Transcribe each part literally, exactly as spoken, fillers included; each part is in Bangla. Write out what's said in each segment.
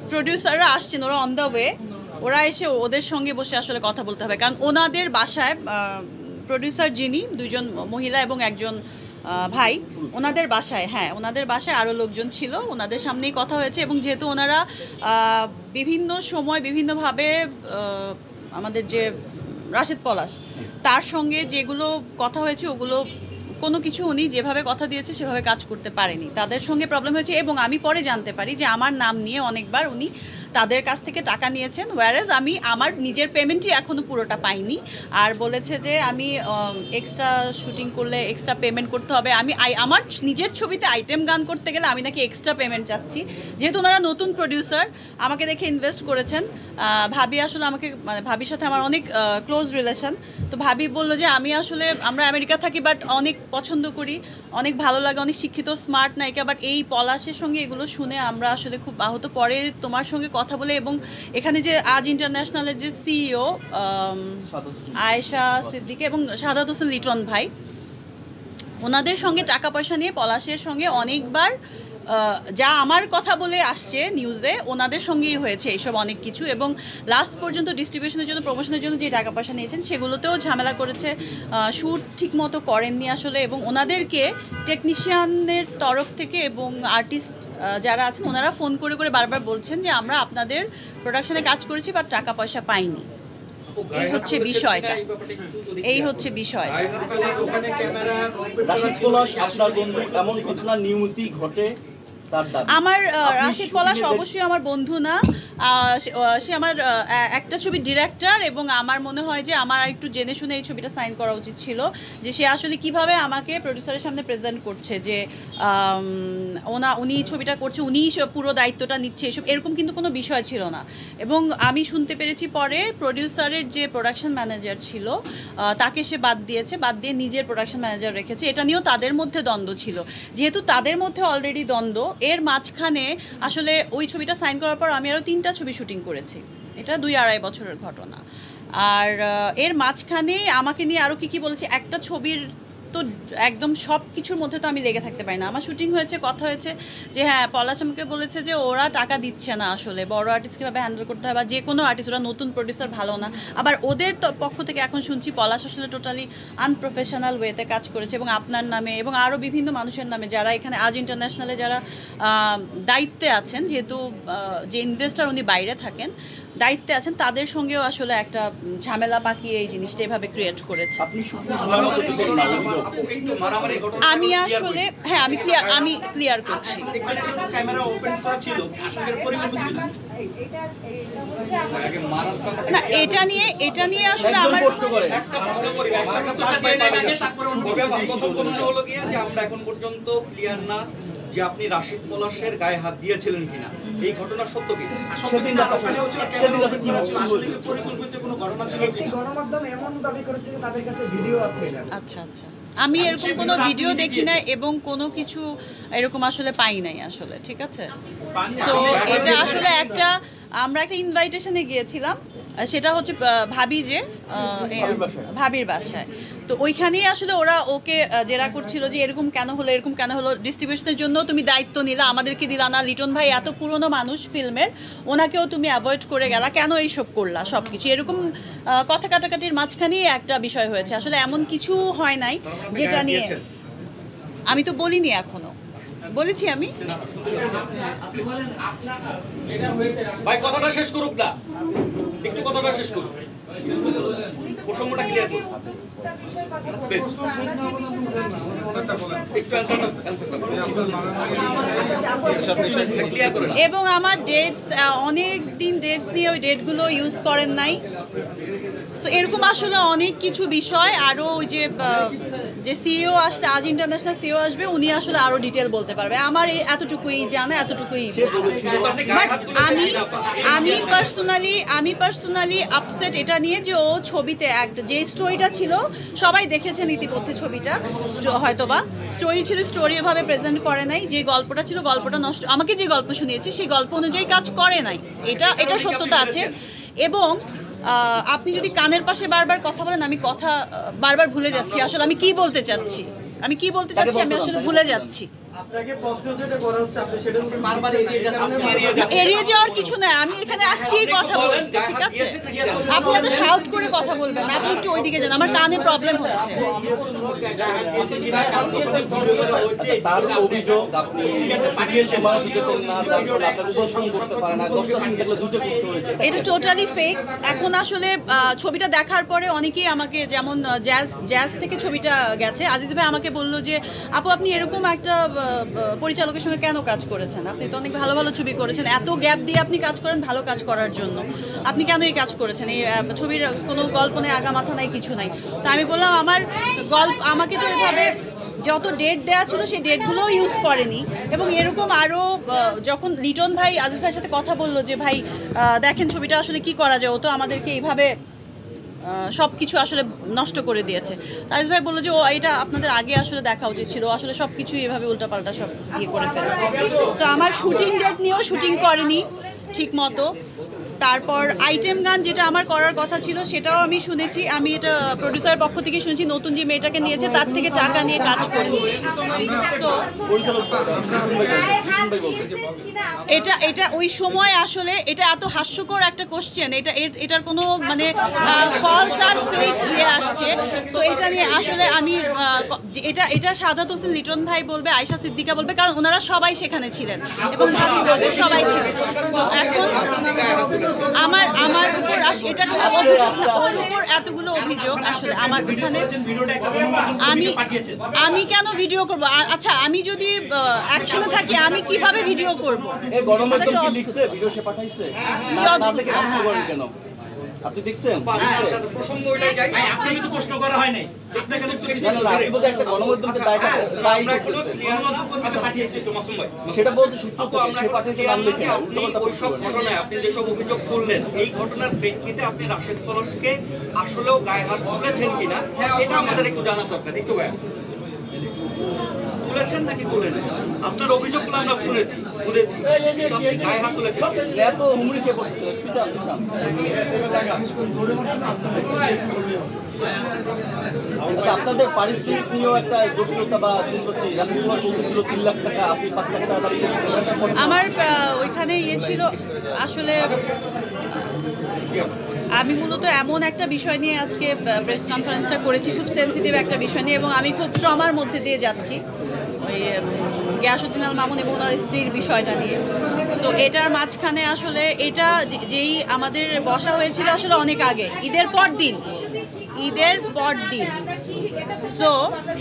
প্রডিউসাররা আসছেন, ওরা অন দ্য ওয়ে, ওরা এসে ওদের সঙ্গে বসে আসলে কথা বলতে হবে, কারণ ওনাদের বাসায় প্রডিউসার যিনি দুইজন মহিলা এবং একজন ভাই, ওনাদের বাসায় হ্যাঁ ওনাদের বাসায় আরও লোকজন ছিল, ওনাদের সামনেই কথা হয়েছে। এবং যেহেতু ওনারা বিভিন্ন সময় বিভিন্নভাবে আমাদের যে রাশেদ পলাশ তার সঙ্গে যেগুলো কথা হয়েছে ওগুলো কোনো কিছু উনি যেভাবে কথা দিয়েছে সেভাবে কাজ করতে পারেনি, তাদের সঙ্গে প্রবলেম হয়েছে। এবং আমি পরে জানতে পারি যে আমার নাম নিয়ে অনেকবার উনি তাদের কাছ থেকে টাকা নিয়েছেন, ওয়ারেজ আমি আমার নিজের পেমেন্টই এখনও পুরোটা পাইনি। আর বলেছে যে আমি এক্সট্রা শুটিং করলে এক্সট্রা পেমেন্ট করতে হবে, আমি আমার নিজের ছবিতে আইটেম গান করতে গেলে আমি নাকি এক্সট্রা পেমেন্ট চাচ্ছি। যেহেতু ওনারা নতুন প্রডিউসার, আমাকে দেখে ইনভেস্ট করেছেন। ভাবি আসলে আমাকে মানে ভাবির সাথে আমার অনেক ক্লোজ রিলেশন, তো ভাবি বললো যে আমি আসলে আমরা আমেরিকা থাকি বাট অনেক পছন্দ করি, অনেক ভালো লাগে, অনেক শিক্ষিত স্মার্ট নায়িকা, বাট এই পলাশের সঙ্গে এগুলো শুনে আমরা আসলে খুব আহত। পরে তোমার সঙ্গে কথা বলে এবং এখানে যে আজ ইন্টারন্যাশনালের যে সিইও আয়েশা সিদ্দিকী এবং সাদাত হোসেন লিটন ভাই, ওনাদের সঙ্গে টাকা পয়সা নিয়ে পলাশের সঙ্গে অনেকবার যা আমার কথা বলে আসছে নিউজে, ওনাদের সঙ্গেই হয়েছে এইসব অনেক কিছু। এবং লাস্ট পর্যন্ত ডিস্ট্রিবিউশনের জন্য প্রমোশনের জন্য যে টাকা পয়সা নিয়েছেন সেগুলোতেও ঝামেলা করেছে, শ্যুট ঠিক মতো করেননি আসলে। এবং ওনাদেরকে টেকনিশিয়ানের তরফ থেকে এবং আর্টিস্ট যারা আছেন ওনারা ফোন করে করে বারবার বলছেন যে আমরা আপনাদের প্রোডাকশনে কাজ করেছি বাট টাকা পয়সা পাইনি। এই হচ্ছে বিষয়টা, এই হচ্ছে বিষয়টা। আমার রাশিদ পলাশ অবশ্যই আমার বন্ধু না, সে আমার একটা ছবির ডিরেক্টর এবং আমার মনে হয় যে আমার একটু জেনে শুনে এই ছবিটা সাইন করা উচিত ছিল, যে সে আসলে কিভাবে আমাকে প্রডিউসারের সামনে প্রেজেন্ট করছে যে ওনা উনি ছবিটা করছে, উনি পুরো দায়িত্বটা নিচ্ছে, এসব এরকম কিন্তু কোনো বিষয় ছিল না। এবং আমি শুনতে পেরেছি পরে প্রডিউসারের যে প্রোডাকশন ম্যানেজার ছিল তাকে সে বাদ দিয়েছে, বাদ দিয়ে নিজের প্রোডাকশন ম্যানেজার রেখেছে। এটা নিয়েও তাদের মধ্যে দ্বন্দ্ব ছিল, যেহেতু তাদের মধ্যে অলরেডি দ্বন্দ্ব, এর মাঝখানে আসলে ওই ছবিটা সাইন করার পর আমি আরও তিনটা ছবি শুটিং করেছি, এটা দুই আড়াই বছরের ঘটনা। আর এর মাঝখানে আমাকে নিয়ে আরও কী কী বলেছে, একটা ছবির তো একদম সব কিছুর মধ্যে তো আমি লেগে থাকতে পারি না। আমার শুটিং হয়েছে, কথা হয়েছে যে হ্যাঁ পলাশ আমাকে বলেছে যে ওরা টাকা দিচ্ছে না, আসলে বড় আর্টিস্ট কীভাবে হ্যান্ডেল করতে হয় বা যে কোনো আর্টিস্ট, ওরা নতুন প্রডিউসার ভালো না। আবার ওদের পক্ষ থেকে এখন শুনছি পলাশ আসলে টোটালি আনপ্রফেশনাল ওয়েতে কাজ করেছে এবং আপনার নামে এবং আরও বিভিন্ন মানুষের নামে যারা এখানে আজ ইন্টারন্যাশনালে যারা দায়িত্বে আছেন, যেহেতু যে ইনভেস্টার উনি বাইরে থাকেন, দায়িত্বে আছেন, তাদের সঙ্গেও আসলে একটা ঝামেলা পাকিয়ে এই জিনিসটা এভাবে ক্রিয়েট করেছে। আমি আসলে হ্যাঁ আমি ক্লিয়ার আমি ক্লিয়ার করছি। না এটা নিয়ে এটা নিয়ে আসলে আমার আমরা এখন পর্যন্ত ক্লিয়ার না যে আপনি রাশিদ পলাশের গায়ে হাত দিয়েছিলেন কিনা, এই ঘটনা সত্য কি? আচ্ছা আচ্ছা আমি এরকম কোনো ভিডিও দেখি না এবং কোনো কিছু এরকম আসলে পাই নাই আসলে, ঠিক আছে। সো এটা আসলে একটা আমরা একটা ইনভাইটেশনে গিয়েছিলাম, সেটা হচ্ছে ভাবি যে ভাবির বাসায়, তো ওইখানেই আসলে ওরা ওকে জেরা করছিল যে এরকম কেন হলো এরকম কেন হলো, ডিস্ট্রিবিউশনের জন্য তুমি দায়িত্ব নিলা, আমাদেরকে দিলা না, লিটন ভাই এত পুরনো মানুষ ফিল্মের, ওনাকেও তুমি অ্যাভয়েড করে গেলা, কেন এইসব করলা, সব কিছু এরকম কথা কাটাকাটির মাঝখানেই একটা বিষয় হয়েছে। আসলে এমন কিছু হয় নাই যেটা নিয়ে আমি তো বলিনি, এখনো বলেছি আমি। ভাই কথাটা শেষ করুক না, একটু কথাটা শেষ করুক, প্রসঙ্গটা ক্লিয়ার করুন। এবং আমার ডেটস অনেক দিন ডেটস নিয়ে ওই ডেটগুলো ইউজ করেন নাই, সো এরকম আসলে অনেক কিছু বিষয়। আরও ওই যে যে সিইও আসতে আজ ইন্টারন্যাশনাল সিইও আসবে, উনি আসলে আরও ডিটেল বলতে পারবে, আমার এই এতটুকুই জানা এতটুকুই। বাট আমি আমি পার্সোনালি আমি পার্সোনালি আপসেট এটা নিয়ে যে ও ছবিতে একটা যে স্টোরিটা ছিল, সবাই দেখেছেন ইতিমধ্যে ছবিটা, হয়তোবা স্টোরি ছিল, স্টোরি এভাবে প্রেজেন্ট করে নাই, যে গল্পটা ছিল গল্পটা নষ্ট, আমাকে যে গল্প শুনিয়েছে সেই গল্প অনুযায়ী কাজ করে নাই, এটা এটা সত্যতা আছে। এবং আপনি যদি কানের পাশে বারবার কথা বলেন, আমি কথা বারবার ভুলে যাচ্ছি আসলে আমি কি বলতে চাচ্ছি আমি কি বলতে চাচ্ছি আমি আসলে ভুলে যাচ্ছি। আপনাকে প্রশ্ন যেটা করা হচ্ছে আপনি সেটার উপরে বারবার এড়িয়ে যাচ্ছেন। এড়িয়ে যাওয়ার কিছু নাই, আমি এখানে আসছি কথা বলতে, ঠিক আছে? আপনি এত শাউট করে কথা বলবেন না, আপনি একটু ওইদিকে যান, আমার কানে প্রবলেম হচ্ছে। তার অভিযোগ আপনি সীমা দিতে পারেন না, তারপর আপনাকে উপস্থাপন করতে পারেন না, দশটা সিন দেখলে দুটো করতে হয়েছে। এটা টোটালি ফেক। এখন আসলে আহ, ছবিটা দেখার পরে অনেকেই আমাকে, যেমন জ্যাজ জ্যাজ থেকে ছবিটা গেছে, আজিজ ভাই আমাকে বললো যে আপু আপনি এরকম একটা আহ, পরিচালকের সঙ্গে কেন কাজ করেছেন? আপনি তো অনেক ভালো ভালো ছবি করেছেন, এত গ্যাপ দিয়ে আপনি কাজ করেন ভালো কাজ করার জন্য, আপনি কেন এই কাজ করেছেন? এই আহ, ছবির কোনো গল্প নেই, আগা মাথা নাই, কিছু নাই। তো আমি বললাম আমার গল্প, আমাকে তো এভাবে যত ডেট দেওয়া ছিল সেই ডেটগুলোও ইউজ করেনি। এবং এরকম আরও যখন লিটন ভাই আজিজ ভাইয়ের সাথে কথা বললো যে ভাই আহ, দেখেন ছবিটা আসলে কি করা যায়, ও তো আমাদেরকে এইভাবে সব কিছু আসলে নষ্ট করে দিয়েছে। আজিজ ভাই বললো যে ও এটা আপনাদের আগে আসলে দেখা উচিত ছিল, আসলে সব কিছুই এভাবে উল্টাপাল্টা সব ইয়ে করে ফেলেছে। তো আমার শুটিং ডেট নিয়েও শুটিং করেনি ঠিক মতো। তারপর আইটেম গান যেটা আমার করার কথা ছিল সেটাও আমি শুনেছি, আমি এটা প্রডিউসারের পক্ষ থেকে শুনেছি নতুন যে মেয়েটাকে নিয়েছে তার থেকে টাকা নিয়ে কাজ করেছি। সো এটা এটা ওই সময় আসলে এটা এত হাস্যকর একটা কোশ্চেন, এটা এর- এটার কোনো মানে ফলস আর ফেক ইয়ে আসছে। তো এটা নিয়ে আসলে আমি আহ, ক- যে এটা এটা সাদাত হোসেন লিটন ভাই বলবে, আয়শা সিদ্দিকা বলবে, কারণ ওনারা সবাই সেখানে ছিলেন এবং ভাবি বলবে সবাই ছিলেন। তো এখন আমার আমার উপর আস- এটা কোনো অভিযোগ না, ওর উপর এতগুলো অভিযোগ আসলে আমার এখানে। আমি আমি কেন ভিডিও করব? আ- আচ্ছা আমি যদি অ্যাকশনে থাকি আমি কিভাবে ভিডিও করব? এই গণমাধ্যম কি লিখছে, ভিডিও সে পাঠাইছে? না না থেকে প্রশ্ন করেন কেন? আপনি দেখছেন? প্রসঙ্গ ওইটাই যাই। আপনি কিন্তু প্রশ্ন করা হয় নাই। আপনাকে উত্তর দিতে কেন না, আপনি বোধহয় একটা গণমাধ্যমকে দায়টা দায়ী আমরা এখনো করতেছেন। ক্লিয়ার মতো কথা পাঠিয়েছি তো মাসুম ভাই। সেটা বলতে সূত্র আপু, থেকে আমরা সে এখনো পাঠিয়েছে clear নাম না লিখে যে না, আপনি উল্টোপাল্টা প্রশ্ন ওইসব করেন। ঘটনায় আপনি যেসব অভিযোগ তুললেন, এই ঘটনার প্রেক্ষিতে আপনি রাশেদ পলাশকে আসলেও গায়ে হাত তুলেছেন কিনা এটা আমাদের একটু জানার দরকার। একটু ভাই তুলেছেন নাকি তুলেন? আপনার অভিযোগগুলো আমরা শুনেছি, বুঝেছি, কিন্তু আপনি গায়ে হাত তুলেছেন কিনা? এত হুমড়ি খেয়ে পড়ছে, পিছান পিছান। আচ্ছা, আপনাদের পারিশ্রমিক নিয়েও একটা জটিলতা বা চিন্তা হচ্ছে, রাতে তোমার চলতে ছিল তিন লাখ টাকা, আপনি পাঁচ লাখ টাকা দাবি করছেন। আমার আহ, ওইখানে ইয়ে ছিল আসলে, আমি মূলত এমন একটা বিষয় নিয়ে আজকে প্রেস কনফারেন্সটা করেছি, খুব সেনসিটিভ একটা বিষয় নিয়ে, এবং আমি খুব ট্রমার মধ্যে দিয়ে যাচ্ছি ওই উম, গিয়াসউদ্দিন আল মামুন এবং ওনার স্ত্রীর বিষয়টা নিয়ে। সো এটার মাঝখানে আসলে এটা যে- যেই আমাদের বসা হয়েছিল আসলে অনেক আগে, ঈদের পর দিন, ঈদের পর দিন। সো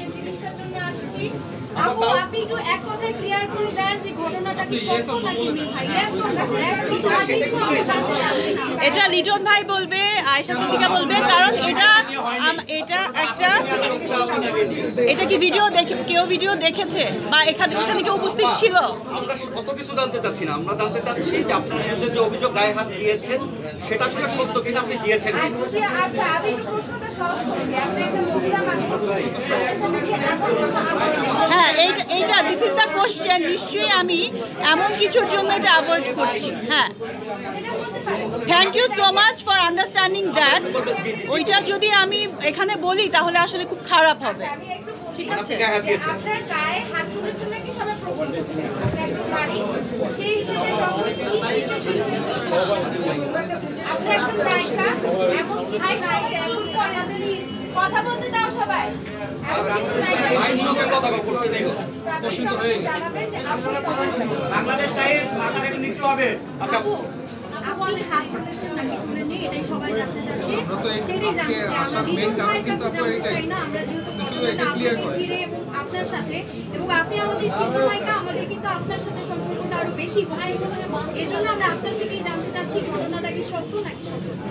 আপু আপনি একটু এক কথায় ক্লিয়ার করে দেন যে ঘটনাটা কি সত্য নাকি মিথ্যা? Yes or no? That's it. আমি একটু জানতে চাচ্ছি না। এটা লিটন ভাই বলবে, আয়েশা সিদ্দিকা বলবে, কারণ এটা আম- এটা একটা, এটা কি ভিডিও দেখে কেউ ভিডিও দেখেছে বা এখানে ওখানে কেউ উপস্থিত ছিল? আমরা কত কিছু জানতে চাচ্ছি না, আমরা জানতে চাচ্ছি যে আপনার বিরুদ্ধে যে অভিযোগ গায়ে হাত দিয়েছেন সেটা আসলে সত্য কিনা, আপনি দিয়েছেন আর কিনা? যদি আচ্ছা আমি একটু প্রশ্নটা সহজ করে দিই। আপনি একটা মহিলা মানুষ, আপনার সাথে কি এমন কোনো আলাদা হ্যাঁ, এইটা এইটা দিস ইজ দ্য কোশ্চেন। নিশ্চয়ই আমি এমন কিছুর জন্য এটা অ্যাভয়েড করছি। হ্যাঁ, thank you so much for understanding that. ওইটা যদি আমি এখানে বলি তাহলে আসলে খুব খারাপ হবে, আমি একটু ঠিক আছে? গায়ে হাত দিয়েছেন। আপনার গায়ে হাত তুলেছেন নাকি সবাই প্রশ্ন করছেন। আপনি একজন নারী, সেই হিসেবে তখন কি সিচুয়েশন হয়েছিল? আপনি একটা নায়িকা, এমন কি নায়িকা এমন করে প্লিজ কথা বলতে দাও সবাই। এমন কিছু নায়িকা আইন সঙ্গে কথা বলছেন এই কথা। আপনি সবাইকে জানাবেন যে আপনি বাংলাদেশ টাইমস মাথা থেকে নিচু হবে। আচ্ছা, আপু, আপনি হাত তুলেছেন নাকি তুলেননি এটাই সবাই জানতে চাচ্ছে। সেটাই জানতে চাই আমরা। লিটন ভাইয়ের কাছে জানতে চাই না আমরা, যেহেতু ঘটনাটা আপনাকে ঘিরে এবং আপনার সাথে, এবং আপনি আমাদের চিত্রনায়িকা, আমাদের কিন্তু আপনার সাথে সম্পর্কটা আরো বেশি গভীর। এজন্য আমরা আপনার থেকেই জানতে চাচ্ছি ঘটনাটা কি সত্য নাকি সত্য না।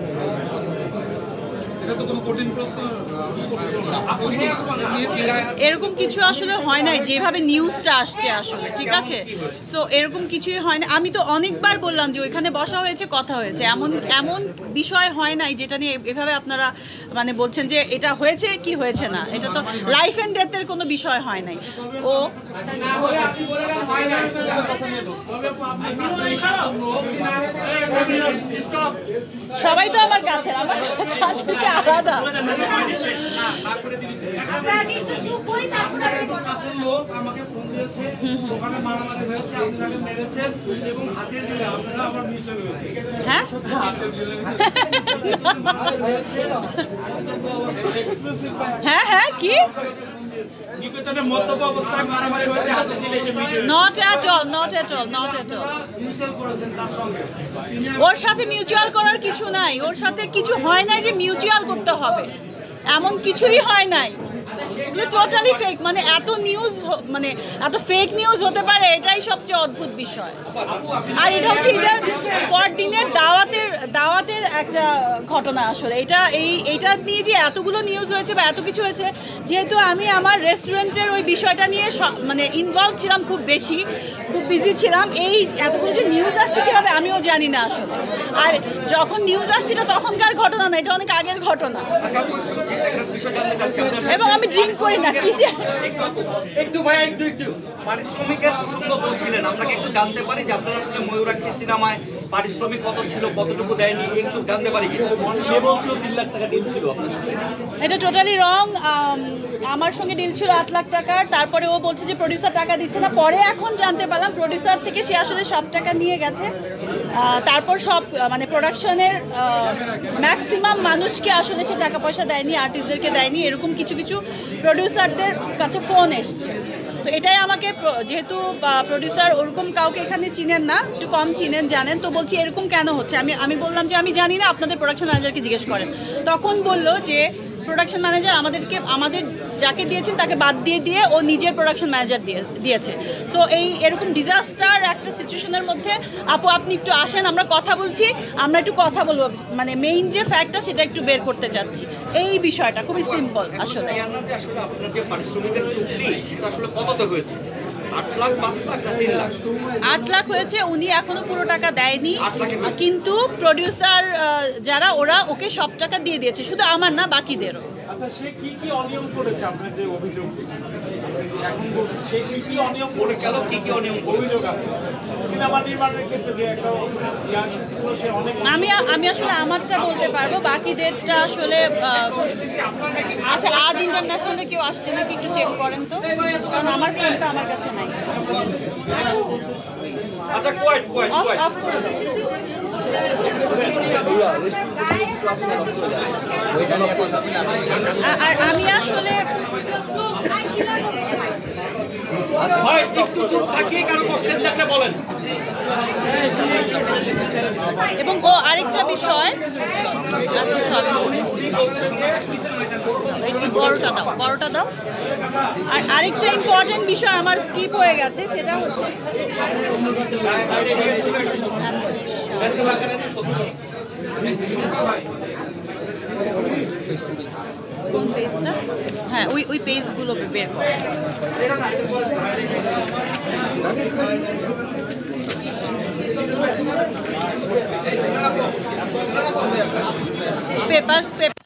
এরকম কিছু আসলে হয় নাই যেভাবে নিউজটা আসছে আসলে, ঠিক আছে? সো এরকম কিছুই হয় না। আমি তো অনেকবার বললাম যে ওইখানে বসা হয়েছে, কথা হয়েছে, এমন এমন বিষয় হয় নাই যেটা নিয়ে এভাবে আপনারা মানে বলছেন যে এটা হয়েছে কি হয়েছে না। এটা তো লাইফ অ্যান্ড ডেথের কোনো বিষয় হয় নাই। ও সবাই তো আমার কাছে, আমার কাছ থেকে আলাদা। কাছের লোক আমাকে ফোন দিয়েছে, ওখানে মারামারি হয়েছে, আপনাকে মেরেছেন এবং হাতের জেলে আপনারা আবার মিশে রয়েছে। হ্যাঁ হ্যাঁ হ্যাঁ কি নিকেতনে মদ্যপ অবস্থায় মারামারি হয়েছে, হাতের জেলে এসে মিশে not at all, not at all, not at all. Mutual করেছেন তার সঙ্গে। ওর সাথে মিউচুয়াল করার কিছু নাই, ওর সাথে কিছু হয় নাই যে মিউচুয়াল করতে হবে, এমন কিছুই হয় নাই। এগুলো টোটালি ফেক, মানে এত নিউজ, মানে এত ফেক নিউজ হতে পারে, এটাই সবচেয়ে অদ্ভুত বিষয়। আর এটা হচ্ছে ঈদের পর দিনের দাওয়াতের দাওয়াতের একটা ঘটনা আসলে। এটা এই এইটা নিয়ে যে এতগুলো নিউজ হয়েছে বা এত কিছু হয়েছে, যেহেতু আমি আমার রেস্টুরেন্টের ওই বিষয়টা নিয়ে মানে ইনভলভ ছিলাম, খুব বেশি খুব বিজি ছিলাম, এই এতগুলো যে নিউজ আসছে কীভাবে আমিও জানি না আসলে। আর যখন নিউজ আসছিল তখনকার ঘটনা না, এটা অনেক আগের ঘটনা। এবং আমি ড্রিঙ্ক করি না। কিসে একটু আপু, একটু ভাই একটু একটু পারিশ্রমিকের প্রসঙ্গ বলছিলেন, আপনাকে একটু জানতে পারি যে আপনারা আসলে ময়ূরাক্ষী সিনেমায় পারিশ্রমিক কত ছিল, কতটুকু দেয়নি, একটু জানতে পারি কি? সে বলছিল তিন লাখ টাকা ডিল ছিল আপনার সাথে। এটা টোটালি রং। আমার সঙ্গে ডিল ছিল আট লাখ টাকার, তারপরে ও বলছে যে প্রডিউসার টাকা দিচ্ছে না। পরে এখন জানতে পারলাম প্রডিউসার থেকে সে আসলে সব টাকা নিয়ে গেছে। আহ, তারপর সব আহ, মানে প্রোডাকশনের ম্যাক্সিমাম মানুষকে আসলে সে টাকা পয়সা দেয়নি, আর্টিস্টদেরকে দেয়নি, এরকম কিছু কিছু প্রডিউসারদের কাছে ফোন এসছে। তো এটাই আমাকে প্র- যেহেতু প্রডিউসার ওরকম কাউকে এখানে চিনেন না, একটু কম চিনেন, জানেন, তো বলছি এরকম কেন হচ্ছে। আমি আমি বললাম যে আমি জানি না, আপনাদের প্রোডাকশন ম্যানেজারকে জিজ্ঞেস করেন। তখন বললো যে প্রোডাকশন ম্যানেজার আমাদেরকে আমাদের যাকে দিয়েছেন তাকে বাদ দিয়ে দিয়ে ও নিজের প্রোডাকশন ম্যানেজার দিয়ে দিয়েছে। সো এই এরকম ডিজাস্টার একটা সিচুয়েশনের মধ্যে আপু আপনি একটু আসেন, আমরা কথা বলছি, আমরা একটু কথা বলবো, মানে মেইন যে ফ্যাক্টটা সেটা একটু বের করতে চাচ্ছি। এই বিষয়টা খুবই সিম্পল আসলে। ইয়ান্নাতে আসলে আপনার যে পারিশ্রমিকের চুক্তি সেটা আসলে কততে হয়েছে? আট লাখ, পাঁচ লাখ না তিন লাখ? আট লাখ হয়েছে, উনি এখনো পুরো টাকা দেয়নি, আট লাখে হয়েছে। কিন্তু প্রডিউসার যারা ওরা ওকে সব টাকা দিয়ে দিয়েছে, শুধু আমার না বাকিদেরও। আচ্ছা, সে কি কি অনিয়ম করেছে আপনার যে অভিযোগ এখন বলছেন, সে কি কি অনিয়ম করেছে? পরিচালক কি কি অনিয়ম করেছে? অভিযোগ আছে সিনেমা নির্মাণের ক্ষেত্রে যে একটা ইয়াং ছিল, সে অনেক আমি আমি আসলে আমারটা বলতে পারবো, বাকিদেরটা আসলে আহ, আচ্ছা আজ ইন্টারন্যাশনালে কেউ আসছে নাকি একটু চেক করেন তো, কারণ আমার ফোনটা আমার কাছে নাই। আচ্ছা কোয়াইট কোয়াইট অফ কোয়াইট অফ করে দাও। আ- আর আমি আসলে ভাই একটু চুপ থাকিয়ে কারো কষ্টের দেখলে বলেন। এবং ও আরেকটা বিষয়, আচ্ছা সব এটা বড়টা দাও, বড়টা দাও। আর আরেকটা ইম্পর্টেন্ট বিষয় আমার স্কিপ হয়ে গেছে, সেটা হচ্ছে কোন পেজটা? হ্যাঁ ওই ওই পেজগুলো বের করো। পেপার